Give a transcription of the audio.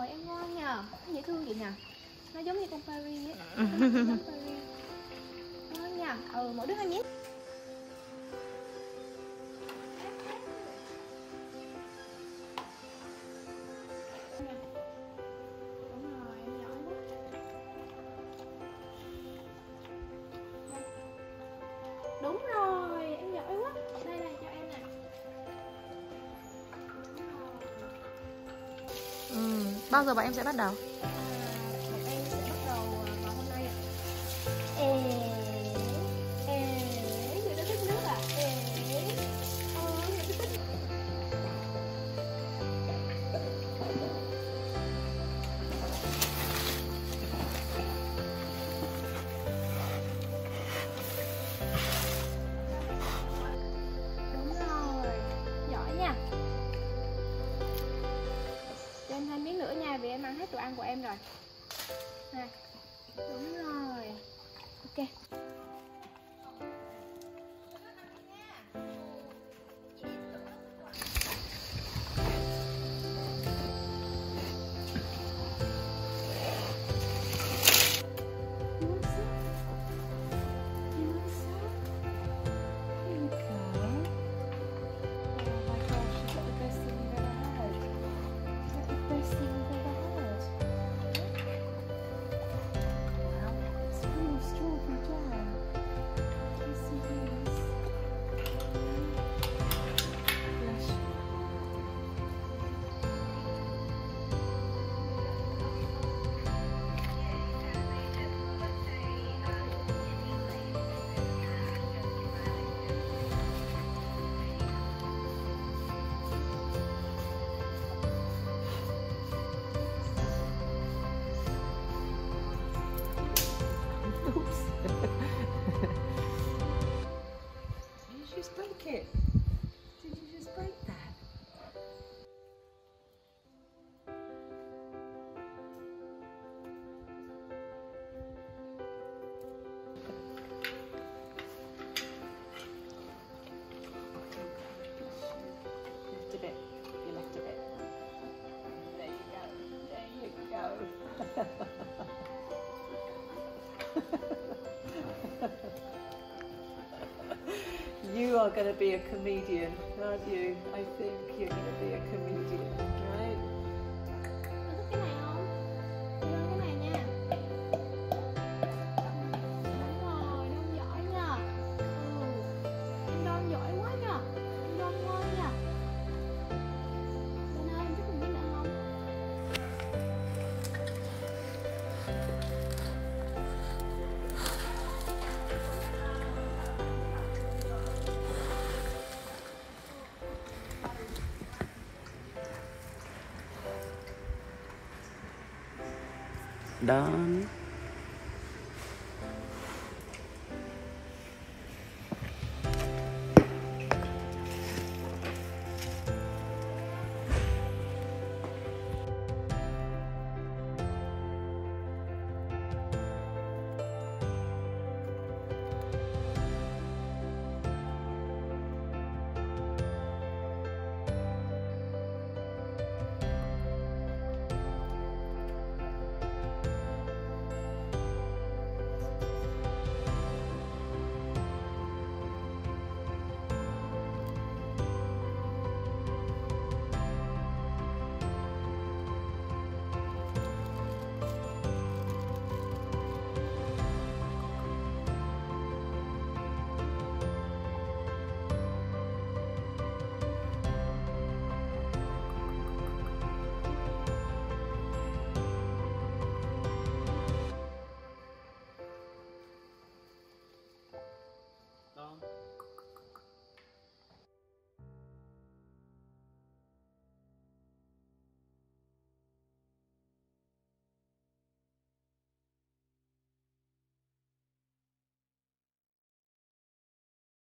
em ngon nha, nó dễ thương vậy nè. Nó giống như con Paris á. Ngon nha. Mỗi đứa 2 miếng. Đúng rồi, em giỏi quá. Đây này cho em nè. Bao giờ bọn em sẽ bắt đầu? Bọn em sẽ bắt đầu vào hôm nay ạ. Người ta thích nước à? Người ta thích. Đúng rồi, giỏi nha. Cho em 2 miếng nữa nha, vì em ăn hết đồ ăn của em rồi. Nè, đúng rồi. Ok. Oops. Did you just break it? Did you just break that? Lift a bit. You left a bit. There you go. There you go. You are going to be a comedian, aren't you? I think you're going to be a comedian, right? Có thích cái này không? Đi lên cái này nha. Đúng rồi, Đông giỏi nha. Em Đông giỏi quá nha. Em Đông ngon nha. Bên ơi, em thích mình biết nữa không? Done.